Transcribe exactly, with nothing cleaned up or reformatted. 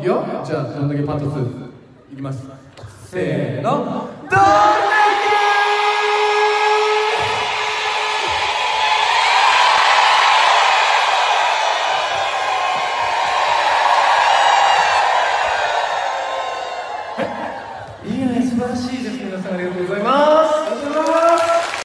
くよ。じゃあどんだけパートツーいきます。せーの、どんだけ。いいね、素晴らしいです。皆さんありがとうございます。